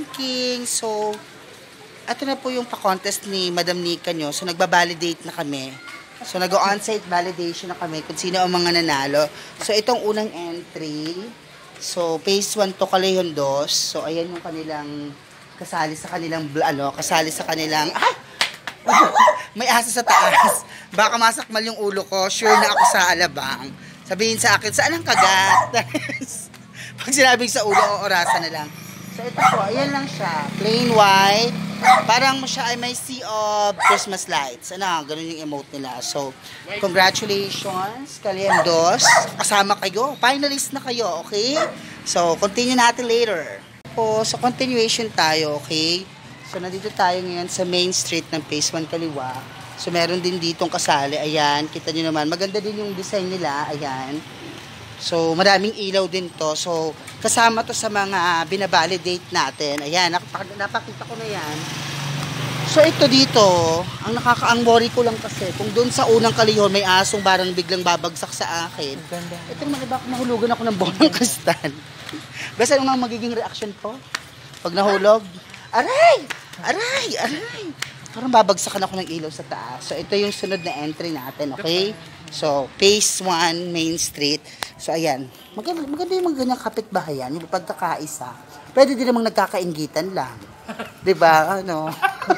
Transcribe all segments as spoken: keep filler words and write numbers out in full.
thinking. So, ito na po yung pa-contest ni Madam Nikka nyo. So, nagba-validate na kami. So, nag-on-site validation na kami kung sino ang mga nanalo. So, itong unang entry. So, phase one to Kalayhon dos. So, ayan yung kanilang kasali sa kanilang, ano, kasali sa kanilang, ah! May asa sa taas. Baka masakmal yung ulo ko. Sure na ako sa alabang. Sabihin sa akin, saan ang kagat? Pag sinabing sa ulo, orasan na lang. So, ito po, ayan lang siya. Plain white. Parang siya ay may sea of Christmas lights. Ano, ganun yung emote nila. So, congratulations, Kalayhon dos. Kasama kayo. Finalist na kayo, okay? So, continue natin later. Po, so, continuation tayo, okay? So, nandito tayo ngayon sa main street ng phase one kaliwa. So, meron din ditong kasali. Ayan, kita nyo naman. Maganda din yung design nila. Ayan. So, maraming ilaw din to. So, kasama to sa mga binabalidate natin. Ayan, napakita ko na yan. So, ito dito, ang nakakaang worry ko lang kasi, kung doon sa unang Kalayhon may asong barang biglang babagsak sa akin. Ito naman, iba, mahulugan ako ng bolang kastan. Basta yung magiging reaction po, pag nahulog, aray! Aray! Aray! Parang babagsakan ako ng ilaw sa taas. So, ito yung sunod na entry natin, okay? So, phase one, Main Street. So, ayan. Maganda, maganda yung mga ganyang kapitbahayan, yung pagkakaisa. Pwede din namang nagkakainggitan lang. Diba? Ano?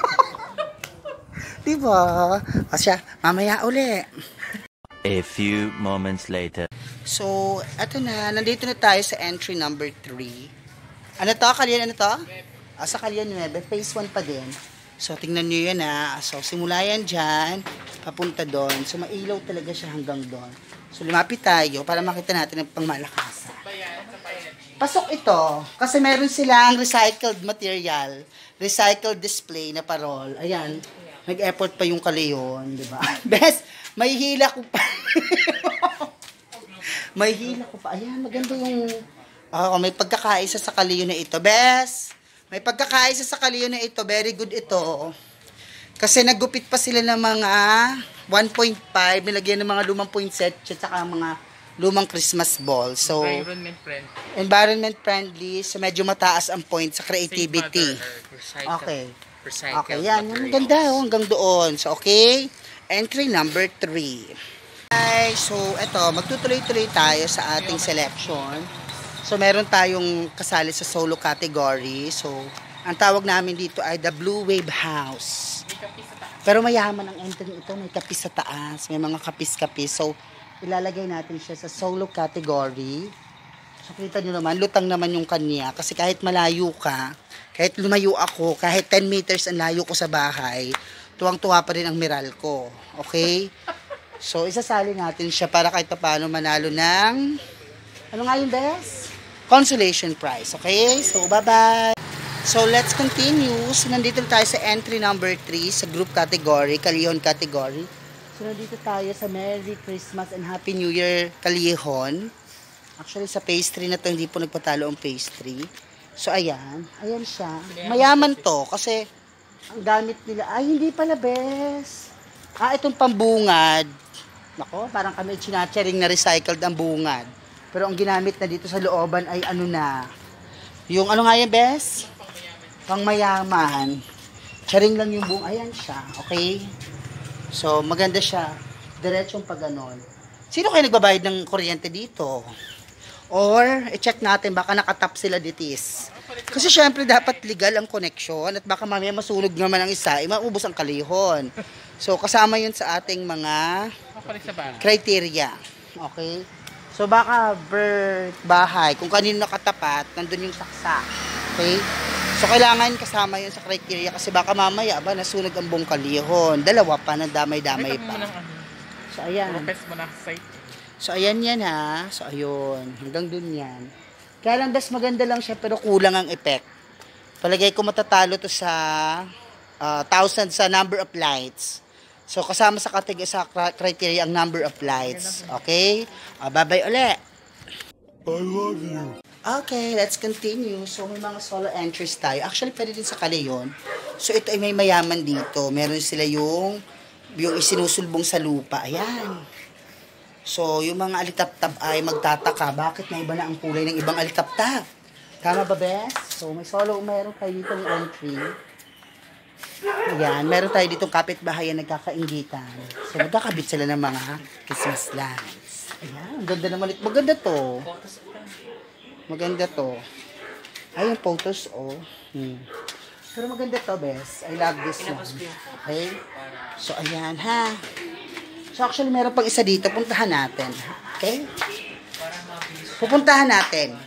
Diba? Kasi, mamaya uli. A few moments later. So, eto na. Nandito na tayo sa entry number three. Ano to? Kalyan, ano to? Ah, sa Kalyan nueve. Phase one pa din. So, tingnan nyo yan ha. So, simula yan dyan, papunta doon. So, mailaw talaga siya hanggang doon. So, lumapit tayo para makita natin ang pangmalakasan. Pasok ito. Kasi meron silang recycled material. Recycled display na parol. Ayan. Nag-effort pa yung Kalayhon. Diba? Bes, may hila ko pa. May hila ko pa. Ayan, maganda yung... Oh, may pagkakaisa sa Kalayhon na ito. Bes! May pagkakaisa sa Kalayhon na ito. Very good ito. Kasi naggupit pa sila ng mga one point five. Nilagyan ng mga lumang poinsettia at saka mga lumang Christmas ball. So, environment friendly. Environment friendly. So, medyo mataas ang point sa creativity. Okay. Okay, yan. Ang ganda. Oh, hanggang doon. So, okay. Entry number three. Okay, so, eto. Magtutuloy-tuloy tayo sa ating selection. So, meron tayong kasali sa solo category. So, ang tawag namin dito ay the Blue Wave House. Pero mayaman ang entry ito. May kapis sa taas. May mga kapis-kapis. So, ilalagay natin siya sa solo category. So, kita nyo naman, lutang naman yung kanya. Kasi kahit malayo ka, kahit lumayo ako, kahit ten meters ang layo ko sa bahay, tuwang-tuwa pa rin ang miral ko. Okay? So, isasali natin siya para kahit paano manalo ng... Ano nga yung best? Consolation prize. Okay? So, bye-bye. So, let's continue. So, nandito tayo sa entry number three sa group category, Kalayhon category. So, nandito tayo sa Merry Christmas and Happy New Year Kalayhon. Actually, sa phase three na to, hindi po nagpatalo ang phase three. So, ayan. Ayan siya. Mayaman to kasi ang gamit nila. Ay, hindi pala, bes. Ah, itong pambungad. Nako, parang kami chinacharing na recycled ang bungad. Pero ang ginamit na dito sa looban ay ano na. Yung ano nga yan, bes? Pangmayaman. Charing lang yung buong. Ayan siya. Okay? So, maganda siya. Diretsong pag ganon. Sino kayo nagbabayad ng kuryente dito? Or, i-check natin, baka nakatap sila ditis. Kasi syempre, dapat legal ang connection. At baka mamaya masunog naman ang isa, eh, maubos ang Kalayhon. So, kasama yun sa ating mga criteria. Okay? So, baka per bahay, kung kanino nakatapat, nandun yung saksa. Okay? So, kailangan kasama yun sa criteria kasi baka mamaya, ba, nasunog ang buong Kalayhon. Dalawa pa, nadamay-damay pa. So, ayan. So, ayan yan ha. So, ayun. Hanggang dun yan. Kaya lang, best maganda lang siya, pero kulang ang effect. Palagay ko matatalo to sa uh, thousand sa number of lights. So, kasama sa kategorya sa criteria ang number of lights. Okay? Uh, bye-bye ulit. I love you. Okay, let's continue. So, may mga solo entries tayo. Actually, pwede din sa Kalayhon. So, ito ay may mayaman dito. Meron sila yung, yung isinusulbong sa lupa. Ayan. So, yung mga alitap-tap ay magtataka. Bakit may iba na ang kulay ng ibang alitap-tap? Tama ba, Bes? So, may solo, meron tayo dito ng entry. Ayan, meron tayo dito kapitbahay na nagkakaingitan. So, magkakabit sila ng mga Christmas lights. Ayan, ganda naman ito. Maganda to. Maganda to. Ay, yung photos, oh. Hmm. Pero maganda to, bes. I love this one. Okay? So, ayan, ha. So, actually, meron pang isa dito. Puntahan natin. Okay? Pupuntahan natin.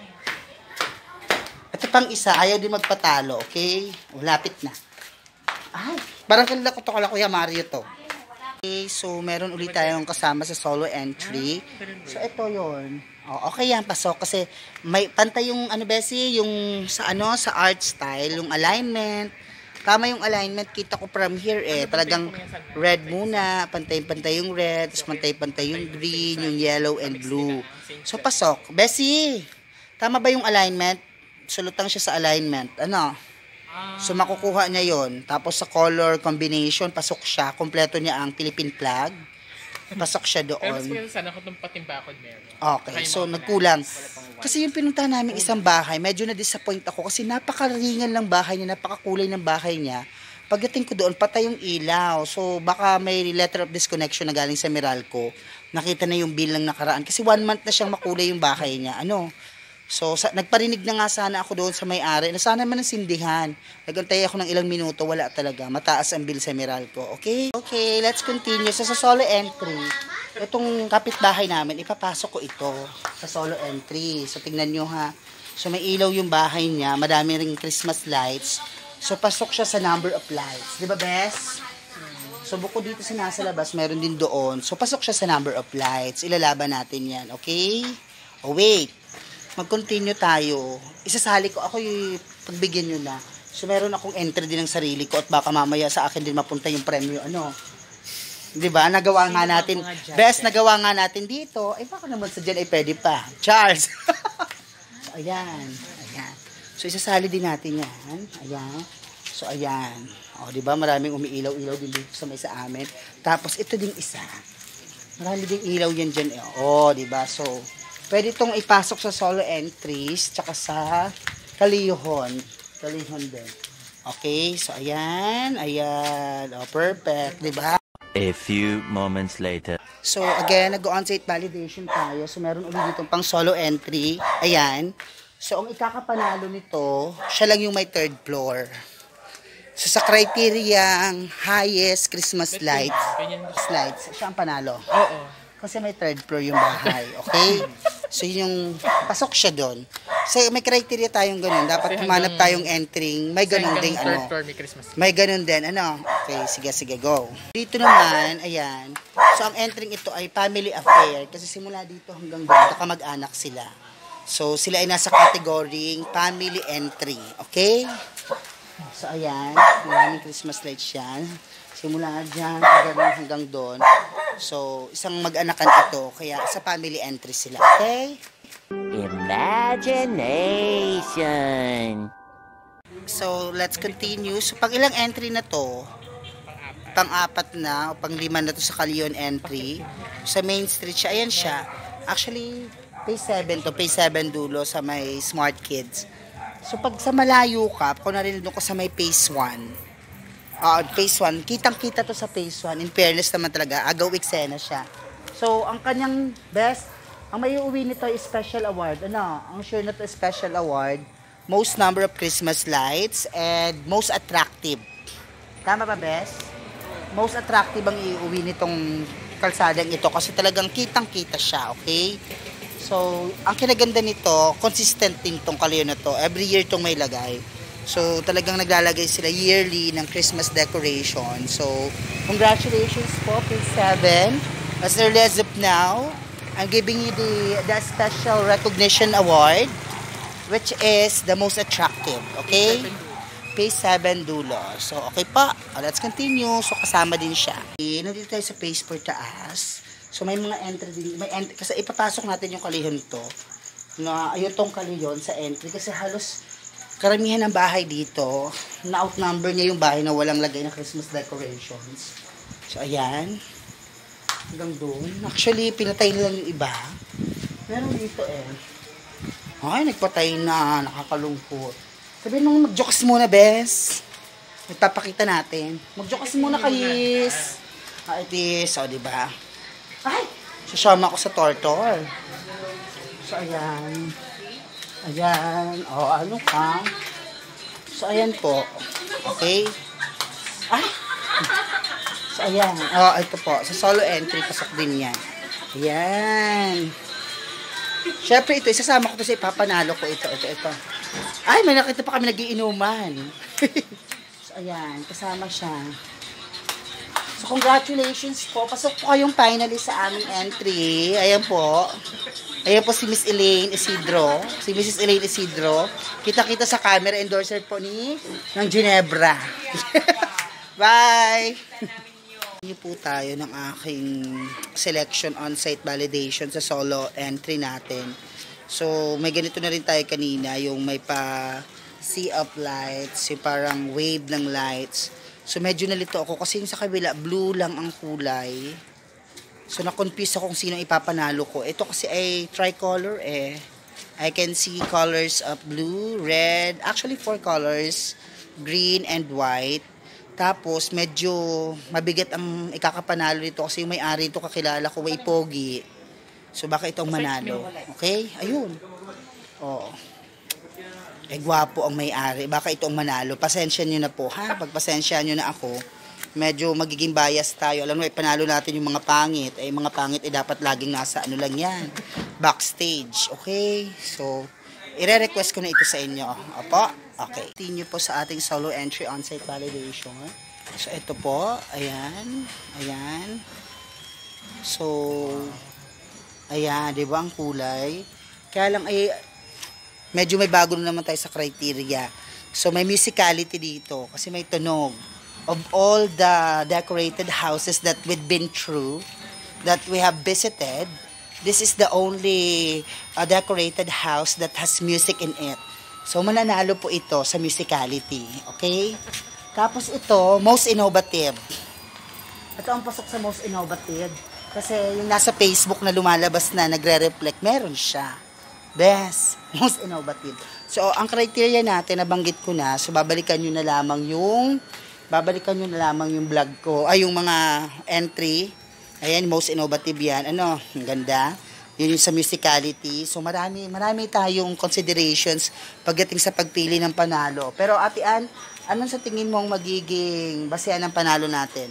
Ito pang isa, ayaw din magpatalo, okay? O, lapit na. Ay, parang kanila ko to, kala Kuya Mario to. Okay, so meron ulit tayong kasama sa solo entry. So, ito yon. O, okay yan, pasok. Kasi may pantay yung, ano besi, yung sa ano, sa art style, yung alignment. Tama yung alignment, kita ko from here eh. Talagang red muna, pantay-pantay yung red, tapos pantay-pantay yung green, yung yellow and blue. So, pasok. Besi, tama ba yung alignment? Sulutang siya sa alignment. Ano? So, makukuha niya yon. Tapos, sa color combination, pasok siya. Kompleto niya ang Philippine flag. Pasok siya doon. Pero mas sana ko itong patimbakod meron. Okay. So, nagkulang. Kasi yung pinuntahan namin isang bahay, medyo na-disappoint ako kasi napakaringan lang bahay niya, napakakulay ng bahay niya. Pagdating ko doon, patay yung ilaw. So, baka may letter of disconnection na galing sa Meralco. Nakita na yung bill ng nakaraan. Kasi one month na siyang makulay yung bahay niya. Ano? So, sa, nagparinig na nga sana ako doon sa may-ari na sana man ang sindihan. Nagantay ako ng ilang minuto, wala talaga. Mataas ang bill sa Meralco. Okay? Okay, let's continue. So, sa solo entry, itong kapitbahay namin, ipapasok ko ito sa solo entry. So, tingnan nyo ha. So, may ilaw yung bahay niya. Madami ring Christmas lights. So, pasok siya sa number of lights. Di ba, Bes? So, bukod dito sa nasa labas, meron din doon. So, pasok siya sa number of lights. Ilalaban natin yan. Okay? Oh, wait. Mag-continue tayo. Isasali ko, ako yung pagbigyan nyo na. So, meron akong entry din ng sarili ko at baka mamaya sa akin din mapunta yung premyo. Ano? Diba? Nagawa nga natin. Best, nagawa nga natin dito. Ay, baka naman sa dyan ay pwede pa. Charles! So, ayan. Ayan. So, isasali din natin yan. Ayan. So, ayan. O, diba? Maraming umiilaw-ilaw din dito sa may sa amin. Tapos, ito din isa. Marami din ilaw yan dyan. O, diba? So, pwede itong ipasok sa solo entries, tsaka sa kalihon. Kalihon din. Okay, so ayan, ayan. Oh, perfect, di ba? A few moments later. So, again, nag-on-site validation tayo. So, meron ulit ditong pang solo entry. Ayan. So, ang ikakapanalo nito, siya lang yung may third floor. So, sa criteria ang highest Christmas lights, lights, siya ang panalo. Oo. Kasi may third floor yung bahay, okay? So, yun yung, pasok siya doon. So, may criteria tayong ganun. Dapat humanap tayong entering. May ganun ding, ano. May ganun din, ano. Okay, sige, sige, go. Dito naman, ayan. So, ang entering ito ay family affair. Kasi simula dito hanggang doon, kamag-anak sila. So, sila ay nasa category family entry, okay? So, ayan. Maraming Christmas lights yan. Simula dyan, hanggang, hanggang doon. So, isang mag-anakan ito, kaya sa family entry sila, okay? Imagination. So, let's continue. So, pang ilang entry na to, pang-apat na, o pang-lima na to sa Kalion entry. Sa Main Street siya, ayan siya. Actually, phase seven to, phase seven dulo sa may Smart Kids. So, pag sa malayo ka, kung narinig ko sa may phase one, Uh, phase one, kitang-kita to sa phase one. In fairness naman talaga, agaw eksena siya. So, ang kanyang best, ang may uuwi nito ay special award. Ano? Ang sure na to special award, most number of Christmas lights, and most attractive. Tama ba, best? Most attractive ang iuwi nitong kalsadang ito kasi talagang kitang-kita siya, okay? So, ang kinaganda nito, consistent din tong Kalion na to. Every year tong may lagay. So, talagang naglalagay sila yearly ng Christmas decoration. So, congratulations po, phase seven. As early as of now, I'm giving you the, the special recognition award, which is the most attractive. Okay? phase seven dulo. So, okay pa. Let's continue. So, kasama din siya. Okay, nandito tayo sa phase four taas. So, may mga entry din. May entry, kasi ipapasok natin yung kalihon to. Na, ayun tong kalihon sa entry. Kasi halos karamihan ng bahay dito, na-outnumber niya yung bahay na walang lagay na Christmas decorations. So, ayan. Hanggang doon. Actually, pinatay nila yung iba. Meron dito eh. Ay, nagpatay na. Nakakalungkot. Sabi nung mag-jokes muna, bes. Ipapakita natin. Mag-jokes muna, kayis. Ah, itis. O, diba? Ay! Sasama ko sa tortor. So, ayan. Ayan. O, ano ka? So, ayan po. Okay? Ay! So, ayan. O, ito po. Sa solo entry, pasok din yan. Ayan. Siyempre, ito. Isasama ko to sa ipapanalo ko. Ito, ito, ito. Ay, may nakita pa kami nagiinuman. So, ayan. Kasama siya. So, congratulations po. Pasok po kayong finalist sa aming entry. Ayan po. Ayan po si Miss Elaine Isidro. Si Missus Elaine Isidro. Kita-kita sa camera. Endorser po ni ng Ginebra. Bye! Hindi po tayo ng aking selection on-site validation sa solo entry natin. So, may ganito na rin tayo kanina. Yung may pa sea of lights. Yung parang wave ng lights. So, medyo nalito ako kasi yung sa kabila, blue lang ang kulay. So, na-confuse ako kung sino ipapanalo ko. Ito kasi ay tricolor eh. I can see colors of blue, red, actually four colors, green and white. Tapos, medyo mabigat ang ikakapanalo nito kasi yung may-ari ito kakilala ko, way pogi. So, baka itong manalo. Okay? Ayun. Oo. Eh, gwapo ang may-ari. Baka itong manalo. Pasensya nyo na po, ha? Pagpasensya nyo na ako, medyo magiging bias tayo. Alam mo, ipanalo natin yung mga pangit. Eh, mga pangit, eh, dapat laging nasa ano lang yan. Backstage. Okay? So, ire-request ko na ito sa inyo. Opo? Okay. Continue po sa ating solo entry on-site validation. So, ito po. Ayan. Ayan. So, ayan. Diba ang kulay? Kaya lang, ay, medyo may bago na naman tayo sa criteria. So, may musicality dito. Kasi may tunog. Of all the decorated houses that we've been through, that we have visited, this is the only uh, decorated house that has music in it. So, mananalo po ito sa musicality. Okay? Tapos ito, most innovative. Ito ang pasok sa most innovative. Kasi yung nasa Facebook na lumalabas na, nagre-reflect, meron siya. Best. Most innovative. So, ang criteria natin, nabanggit ko na, so babalikan nyo na lamang yung, babalikan nyo na lamang yung vlog ko, ay yung mga entry. Ayan, most innovative yan. Ano, ang ganda. Yun yung sa musicality. So, marami, marami tayong considerations pagdating sa pagpili ng panalo. Pero, Ate Ann, anong sa tingin mong magiging basehan ng panalo natin?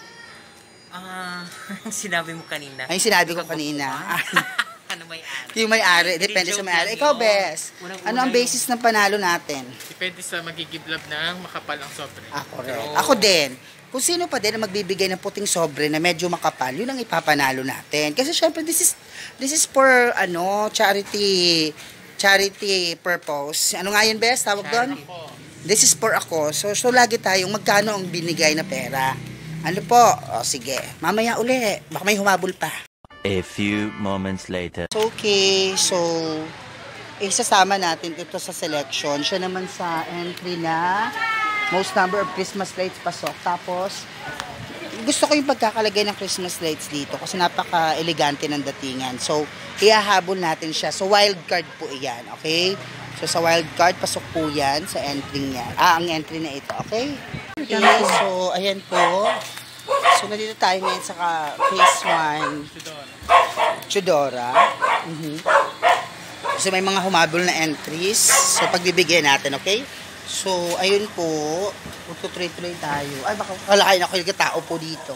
Ah, uh, sinabi mo kanina. Ay, sinabi ko kanina. Ano may-ari? Yung may-ari. Depende sa may-ari. Ikaw, Bes. Ano ang basis ng panalo natin? Depende sa magigiblab ng makapal ang sobre. Ah, correct. Ako din. Kung sino pa din na magbibigay ng puting sobre na medyo makapal, yun ang ipapanalo natin. Kasi syempre, this is, this is for, ano, charity, charity purpose. Ano nga yun, Bes? Tawag doon? This is for ako. So, so lagi tayong magkano ang binigay na pera. Ano po? O, sige. Mamaya uli. Baka may humabol pa. A few moments later. Okay, so isasama natin ito sa selection. Siya naman sa entry na most number of Christmas lights pasok. Tapos, gusto ko yung pagkakalagay ng Christmas lights dito kasi napaka-elegante ng datingan. So, ihahabol natin siya. So, wild card po iyan, okay? So, sa wild card, pasok po yan sa entry niya. Ah, ang entry na ito, okay? Okay, so, ayan po. So, nandito tayo ngayon sa phase one. Chudora. Mm-hmm. So, may mga humabol na entries. So, pagbibigyan natin, okay? So, ayun po. Magtutuloy-tuloy tayo. Ay, baka kalakain ako yung tao po dito.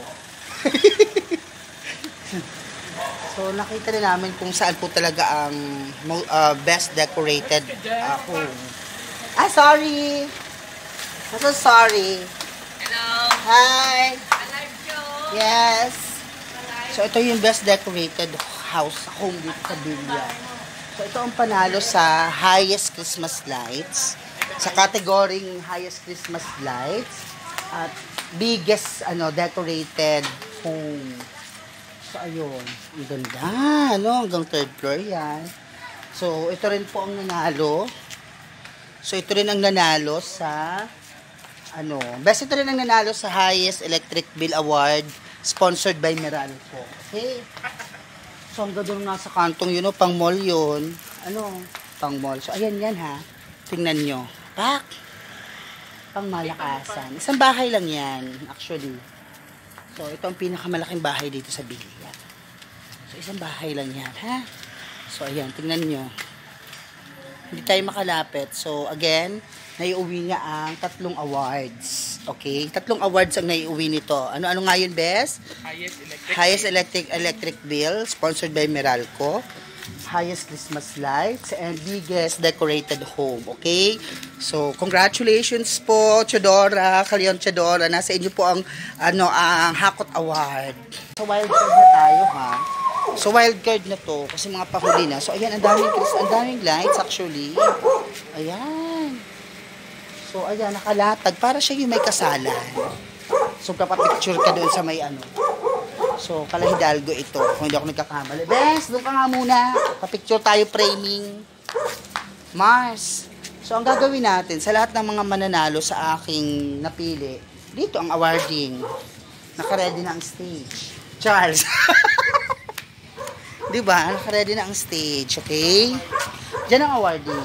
So, nakita na namin kung saan po talaga ang uh, best decorated uh, home. Ah, sorry! I'm so sorry. Hello! Hi! Alive show! Yes! So, ito yung best decorated house, home dito sa Villa. So, ito ang panalo sa highest Christmas lights, sa category highest Christmas lights, at biggest ano decorated home. So, ayun. Ang ganda, ano? Hanggang third floor yan. So, ito rin po ang nanalo. So, ito rin ang nanalo sa ano, best ito rin ang nanalo sa highest electric bill award sponsored by Meralco. Okay? So, ang ganda nga sa kantong yun, no, pang mall yun. Ano? pang mall. So, ayan yan ha. Tingnan nyo. Pak! Pang malakasan. Isang bahay lang yan, actually. So, ito ang pinakamalaking bahay dito sa Bilya. So, isang bahay lang yan, ha? So, ayan, tingnan nyo. Hindi tayo makalapit. So, again, naiuwi nga ang tatlong awards. Okay? Tatlong awards ang naiuwi nito. Ano-ano nga yun, Bes? Highest electric. Highest electric electric bill, sponsored by Meralco. Highest Christmas lights, and biggest decorated home. Okay? So, congratulations po, Chodora, Kalion Chodora. Nasa inyo po ang, ano, ang Hakot Award. So, wild card na tayo, ha? So, wild card na to, kasi mga pahuli na. So, ayan, ang daming, ang daming lights, actually. Ayan. So, ayan, nakalatag. Para siya yung may kasalan. So, kapapicture ka doon sa may, ano, so, Kala Hidalgo ito. Kung hindi ako nagkakamali. Bes, doon ka nga muna. Papicture tayo, framing. Mars. So, ang gagawin natin, sa lahat ng mga mananalo sa aking napili, dito ang awarding. Nakaready na ang stage. Charles. Diba? Nakaready na ang stage. Okay? Diyan ang awarding.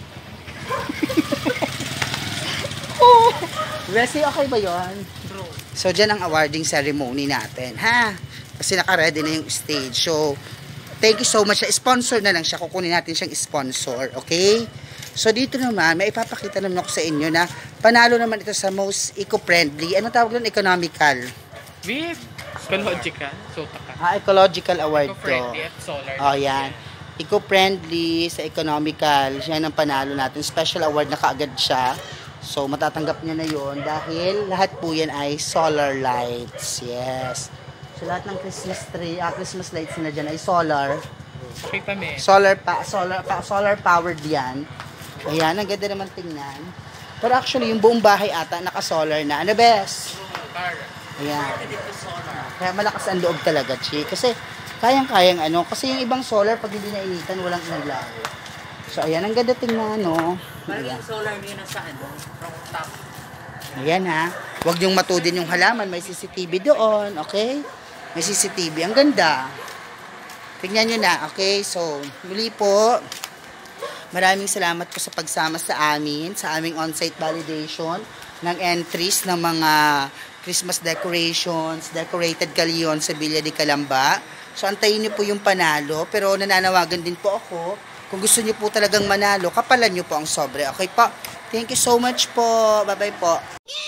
Oh. Resi, okay ba yon? So, dyan ang awarding ceremony natin, ha? Kasi naka-ready na yung stage. So, thank you so much. Sponsor na lang siya. Kukunin natin siyang sponsor, okay? So, dito naman, may ipapakita naman ako sa inyo na panalo naman ito sa most eco-friendly. Anong tawag doon? Economical. With ecological. So, taka. Ah, ecological award to. Eco-friendly at solar. Oh, yan. Eco-friendly sa economical. Yan ang panalo natin. Special award na kaagad siya. So, matatanggap niya na yon dahil lahat po yan ay solar lights. Yes. So, lahat ng Christmas tree, ah, Christmas lights na dyan ay solar. Kita mo eh. Solar, pa, solar, pa, solar powered yan. Ayan, ang ganda naman tingnan. Pero actually, yung buong bahay ata, naka-solar na. Ano, Bes? Ayan. Kaya malakas ang loob talaga, Chi. Kasi, kayang-kayang ano. Kasi yung ibang solar, pag hindi nainitan, walang inaglaw. So, ayan, ang ganda tingnan, no? Parang yung solar niya nasa ano, from top. Ayan, ha. Huwag niyong matudin yung halaman. May C C T V doon, okay? May C C T V. Ang ganda. Tingnan nyo na, okay? So, muli po, maraming salamat po sa pagsama sa amin, sa aming on-site validation ng entries ng mga Christmas decorations, decorated kaliyon sa Villa de Calamba. So, antayin niyo po yung panalo, pero nananawagan din po ako, kung gusto niyo po talagang manalo, kapalan niyo po ang sobre. Okay po? Thank you so much po. Bye-bye po.